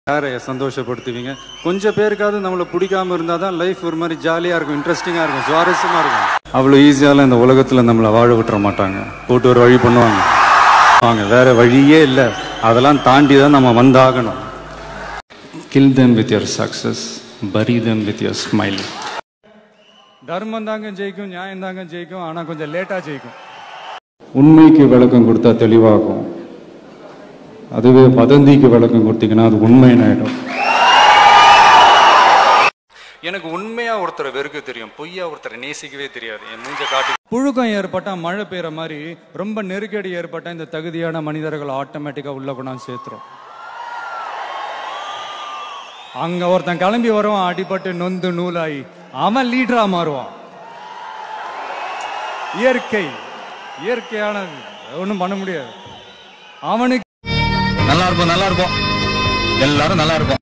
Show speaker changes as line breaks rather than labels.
யாரை சந்தோஷப்படுத்துவீங்க? கொஞ்சம் பேருக்காவது நம்மளை பிடிக்காம இருந்தால் தான் லைஃப் ஒரு மாதிரி ஜாலியாக இருக்கும், இன்ட்ரெஸ்டிங்காக இருக்கும், சுவாரஸ்யமாக இருக்கும். அவ்வளோ ஈஸியால இந்த உலகத்தில் நம்மளை வாழ விட்டுற மாட்டாங்க. போட்டு ஒரு வழி பண்ணுவாங்க. வேற வழியே இல்லை. அதெல்லாம் தாண்டி தான் நம்ம வந்தாகணும். Kill them with your success, bury them with your smile. தர்மம் தாங்க ஜெயிக்கும், நியாயம் தாங்க ஜெயிக்கும், ஆனால் கொஞ்சம் லேட்டாக ஜெயிக்கும். உண்மைக்கு விளக்கம் கொடுத்தா தெளிவாகும். அதுவே வதந்திக்கு விளக்கம் கொடுத்தீங்கன்னா அது உண்மைன்னு ஆயிடும். எனக்கு உண்மையா ஒருத்தரை வெறுக்க தெரியும், பொய்யா ஒருத்தரை நேசிக்கவே தெரியாது. என் மூஞ்ச காட்டி புழுக்கம் ஏற்பட்டா மழை பெய்யற மாதிரி ரொம்ப நெருக்கடி ஏற்பட்டா இந்த தகுதியான மனிதர்கள் ஆட்டோமேட்டிக்கா உள்ள கொண்டாந்து சேர்த்துரும். அங்க ஒருத்தன் கிளம்பி வருவான், அடிபட்டு நொந்து நூலாகி அவன் லீடரா மாறுவான். இயற்கையானது, ஒன்றும் பண்ண முடியாது. அவனுக்கு நல்லா இருப்போம், எல்லாரும் நல்லா இருப்போம்.